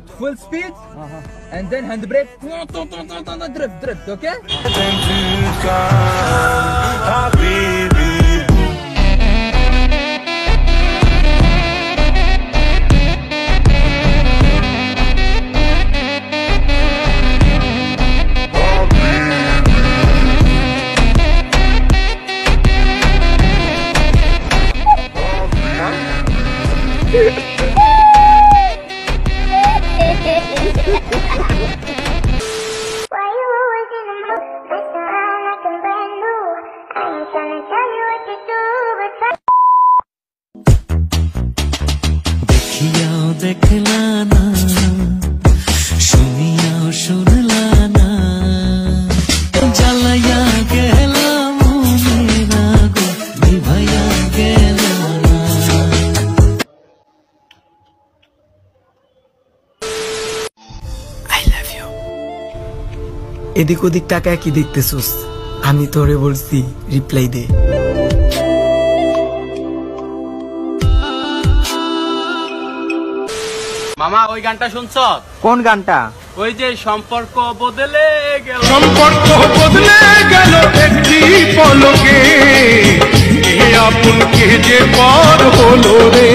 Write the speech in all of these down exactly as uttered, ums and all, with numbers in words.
full speed, uh-huh. and then handbrake, drift, drift, okay? देखला ना सुनियाओ सुनला ना जलाया गेला मेरा गो निभाया गेला ना I love you এদিক ওদিক টাকা কি দেখতেছস আমি তোরে বলছি রিপ্লাই দে মামা ওই গানটা শুনছো? কোন গানটা? ওই যে সম্পর্ক বদলে গেল, সম্পর্ক বদলে গেল একটি পলকে, এ আপন কে যে পর হলো রে।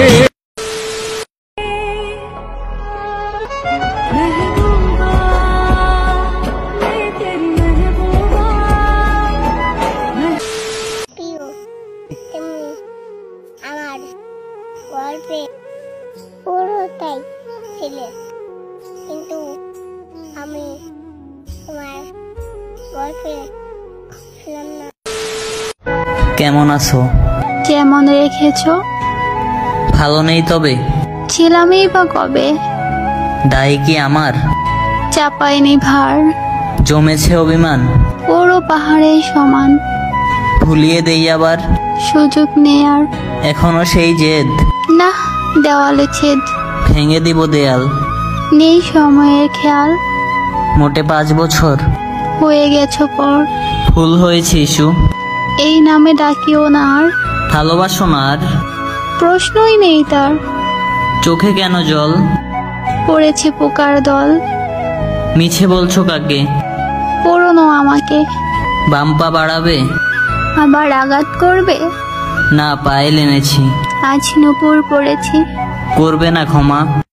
আমার গল্পে পুরোটাই ছেলে, কিন্তু আমি তোমার গল্পে ছিলাম না। কেমন আছো? কেমন রেখেছো? ভালো নেই তবে? ছিলামই বা কবে? দায় কি আমার? চাপাইনি ভার, জমেছে অভিমান, পুরো পাহাড়ের সমান। ভুলিয়ে দেই আবার, সুযোগ নেই আর। এখনো সেই জেদ? না, দেওয়ালে ছেদ। ভেঙে দিব দেয়াল, নেই সময়ের খেয়াল। মোটে পাঁচ বছর হয়ে গেছো পর, ভুল হয়েছে ইস্যু, এই নামে ডাকিও না আর। ভালোবাসো না আর, প্রশ্নই নেই তার। চোখে কেন জল? পড়েছে পোকার দল। মিছে বলছো কাকে? পুরনো আমাকে। বাম্পা বাড়াবে, আবার আঘাত করবে? না পায়েল এনেছি, আজ নুপুর পড়েছি। করবে না ক্ষমা?